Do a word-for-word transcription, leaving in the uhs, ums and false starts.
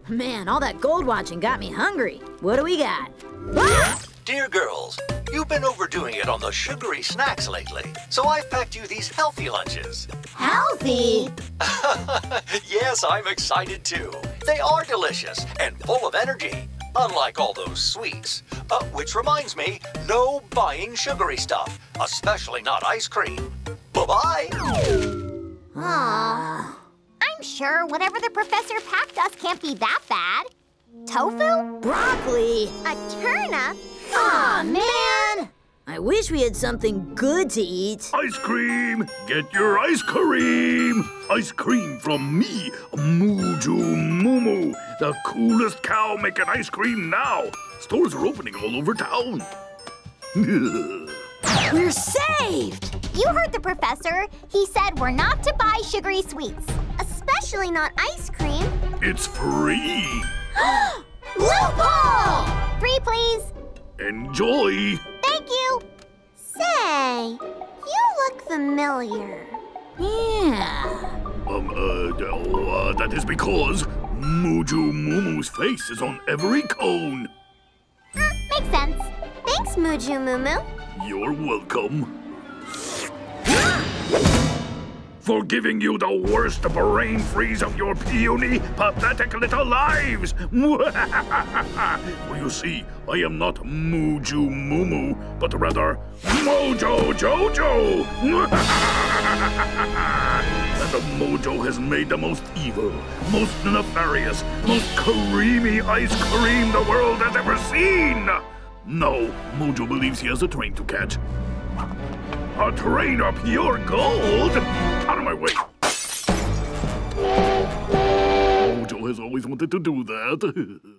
Man, all that gold watching got me hungry. What do we got? Ah! Dear girls, you've been overdoing it on those sugary snacks lately, so I've packed you these healthy lunches. Healthy? Yes, I'm excited too. They are delicious and full of energy, unlike all those sweets. Uh, which reminds me, no buying sugary stuff, especially not ice cream. Bye-bye. Aww. I'm sure whatever the professor packed us can't be that bad. Tofu? Broccoli? A turnip? Aw, man! I wish we had something good to eat. Ice cream! Get your ice cream! Ice cream from me, Muju Mumu, the coolest cow making ice cream now. Stores are opening all over town. We're saved! You heard the professor. He said we're not to buy sugary sweets, especially not ice cream. It's free. Loophole! Three, please. Enjoy. Thank you. Say, you look familiar. Yeah. Um, uh, uh, that is because Muju Mumu's face is on every cone. Uh, makes sense. Thanks, Muju Mumu. You're welcome. For giving you the worst brain freeze of your puny, pathetic little lives! Well, you see, I am not Muju Mumu, but rather Mojo Jojo! And the Mojo has made the most evil, most nefarious, most creamy ice cream the world has ever seen! No, Mojo believes he has a train to catch. A train of pure gold? Out of my way! Mojo has always wanted to do that.